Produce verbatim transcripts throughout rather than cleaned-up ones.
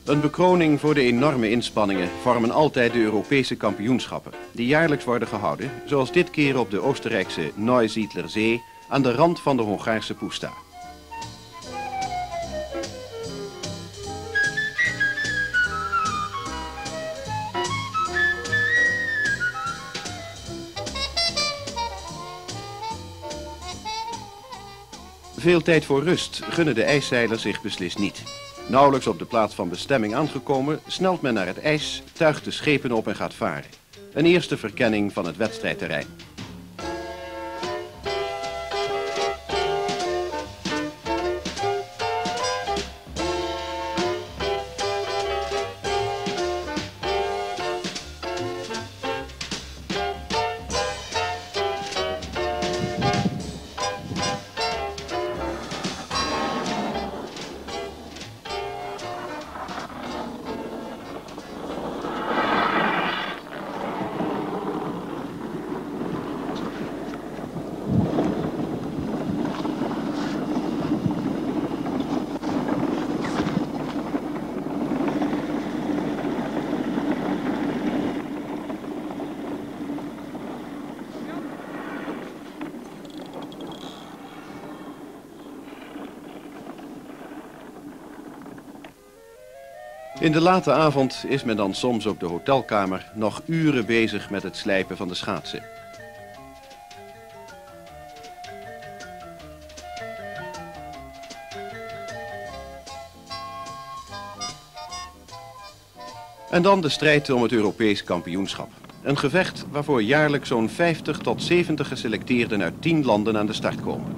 Een bekroning voor de enorme inspanningen vormen altijd de Europese kampioenschappen, die jaarlijks worden gehouden, zoals dit keer op de Oostenrijkse Neusiedler Zee aan de rand van de Hongaarse Puszta. Veel tijd voor rust gunnen de ijszeilers zich beslist niet. Nauwelijks op de plaats van bestemming aangekomen, snelt men naar het ijs, tuigt de schepen op en gaat varen. Een eerste verkenning van het wedstrijdterrein. In de late avond is men dan soms op de hotelkamer nog uren bezig met het slijpen van de schaatsen. En dan de strijd om het Europees kampioenschap. Een gevecht waarvoor jaarlijks zo'n vijftig tot zeventig geselecteerden uit tien landen aan de start komen.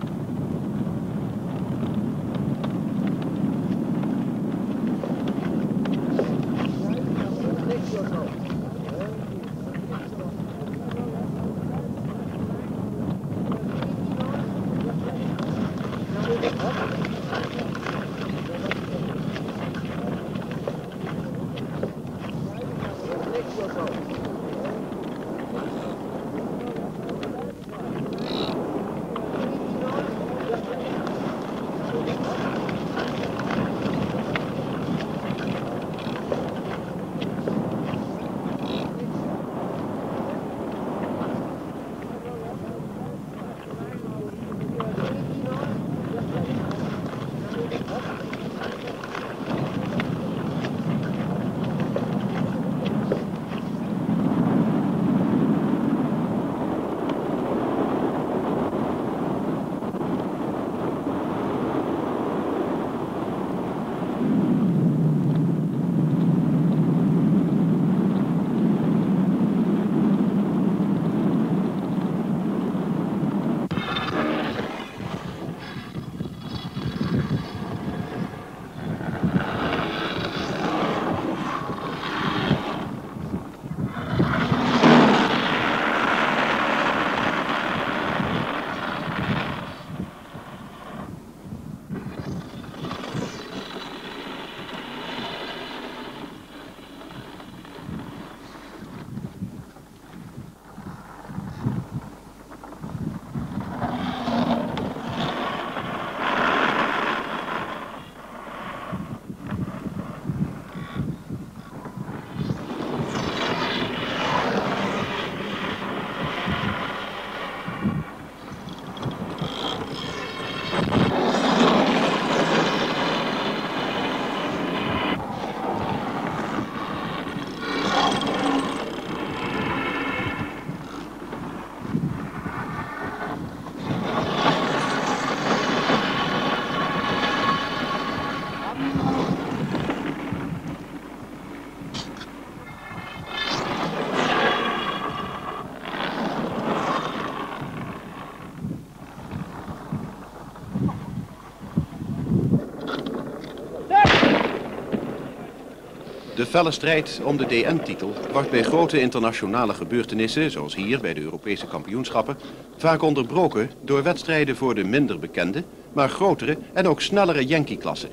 De felle strijd om de D N-titel wordt bij grote internationale gebeurtenissen, zoals hier bij de Europese kampioenschappen, vaak onderbroken door wedstrijden voor de minder bekende, maar grotere en ook snellere Yankee-klassen.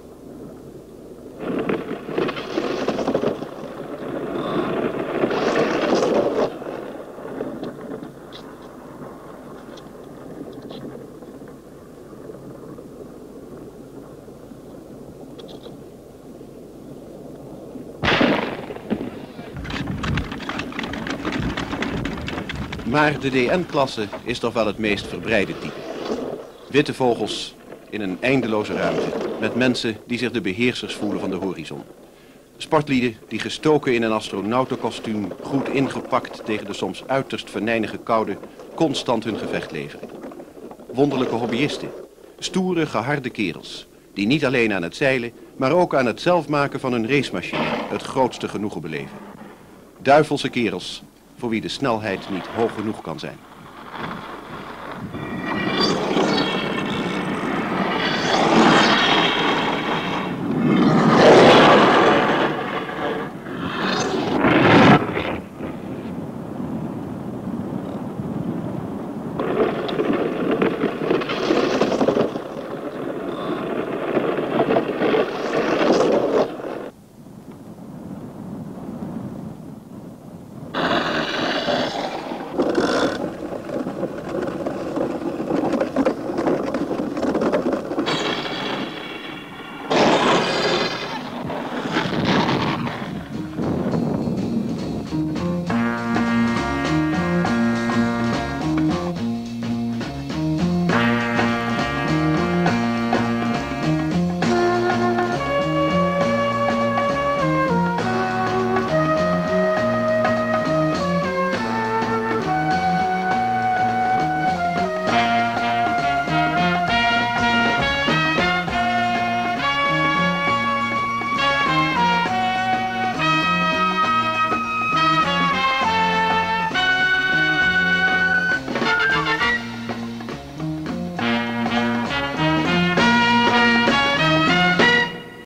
Maar de D N-klasse is toch wel het meest verbreide type. Witte vogels in een eindeloze ruimte, met mensen die zich de beheersers voelen van de horizon. Sportlieden die gestoken in een astronautenkostuum, goed ingepakt tegen de soms uiterst venijnige koude, constant hun gevecht leveren. Wonderlijke hobbyisten, stoere, geharde kerels, die niet alleen aan het zeilen, maar ook aan het zelfmaken van een racemachine het grootste genoegen beleven. Duivelse kerels, voor wie de snelheid niet hoog genoeg kan zijn.